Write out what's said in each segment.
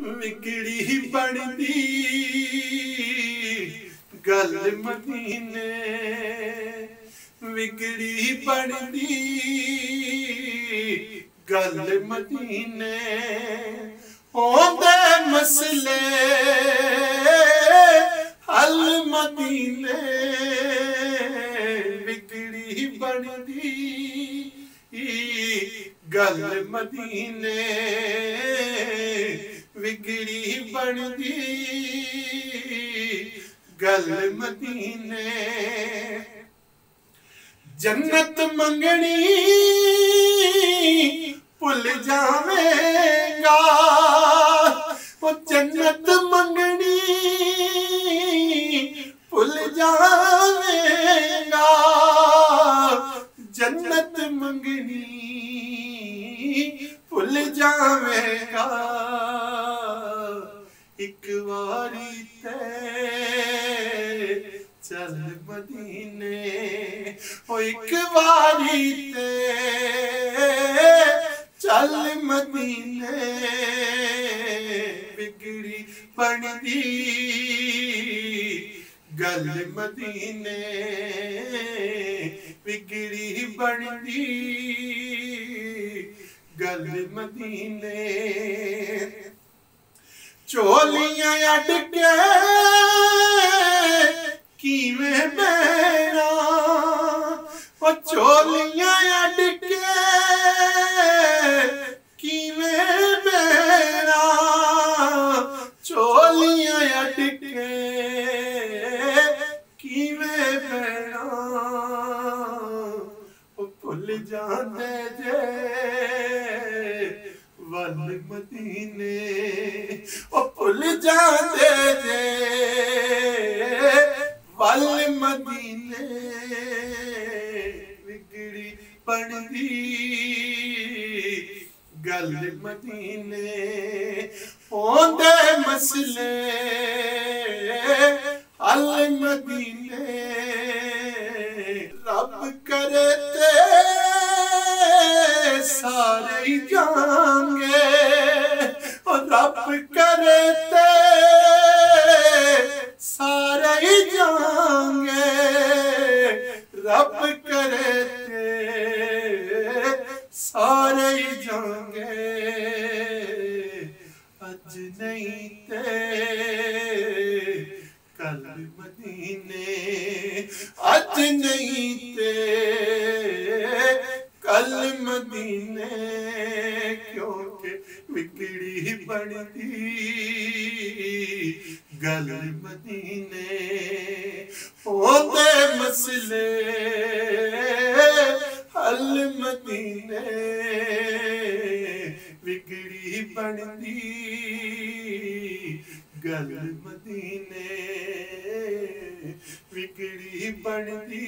विगड़ी बनदी गल मदीने, विगड़ी बनदी गल मदीने, होंदे मसले हल मदीने, विगड़ी बनदी गल मदीने, विगड़ी बनदी गल मदीने। जन्नत मंगनी भुल जावेगा, वो जन्नत मंगनी भुल जावेगा, जन्नत मंगनी भुल जावेगा। एक बारी ते चल मदीने, ओ एक बारी ते चल मदीने, बिगड़ी बनदी गल मदीने, बिगड़ी बनदी गल मदीने। चोलियां अड के किवें बैणा, ओ चोलियां अड के किवें बैणा, चोलियां अड के किवें बैणा, ओ भुल जांदे जे वल मदीने, ओ भुल जांदे जे वल मदीने, विगड़ी बनदी गल मदीने, होंदे मसले हल मदीने। रब करे ते सारे ही जाएंगे, और रब करे ते सारे ही जाएंगे, रब करे ते सारे ही जाएंगे। अज नहीं ते कल मदीने, अज नहीं ते कल मदीने, क्योंकि बिगड़ी बनदी गल मदीने, होंदे मसले हल मदीने, बिगड़ी बनदी गल मदीने, बिगड़ी बनदी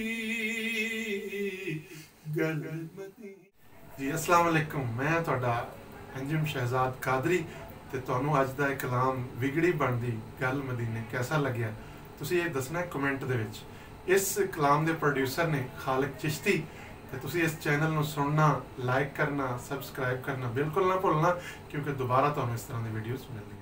गल मदीने। जी अस्सलाम वालेकुम, मैं तुहाडा अंजुम शहजाद कादरी ते तुहानू अज दा एक कलाम विगड़ी बनदी गल मदीने कैसा लग्या तुसी ये दसना कमेंट दे विच। इस कलाम दे प्रोड्यूसर ने खालिक चिश्ती, ते तुसी इस चैनल नू सुनना, लाइक करना, सबसक्राइब करना बिल्कुल ना भुलना, क्योंकि दोबारा तुहानू इस तरह दी वीडियोज़ मिलनी।